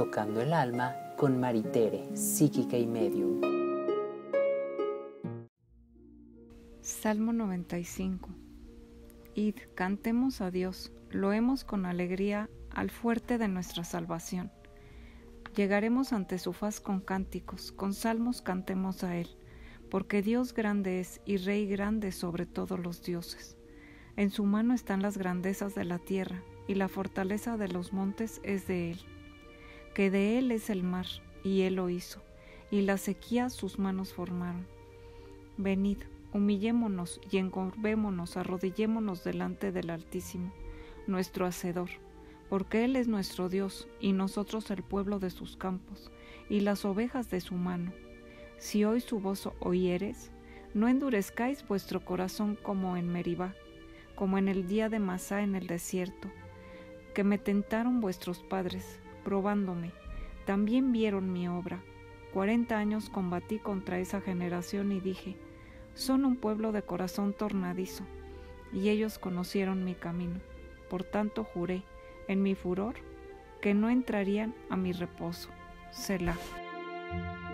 Tocando el alma con Maritere, psíquica y medium. Salmo 95. Id, cantemos a Dios, loemos con alegría al fuerte de nuestra salvación. Llegaremos ante su faz con cánticos, con salmos cantemos a Él, porque Dios grande es y Rey grande sobre todos los dioses. En su mano están las grandezas de la tierra, y la fortaleza de los montes es de Él. Que de Él es el mar, y Él lo hizo, y la sequía sus manos formaron. Venid, humillémonos y encorvémonos, arrodillémonos delante del Altísimo, nuestro Hacedor, porque Él es nuestro Dios, y nosotros el pueblo de sus campos, y las ovejas de su mano. Si hoy su voz oyeres, no endurezcáis vuestro corazón como en Meribá, como en el día de Masá en el desierto, que me tentaron vuestros padres, probándome, también vieron mi obra. 40 años combatí contra esa generación y dije, son un pueblo de corazón tornadizo, y ellos conocieron mi camino. Por tanto juré, en mi furor, que no entrarían a mi reposo. Selah.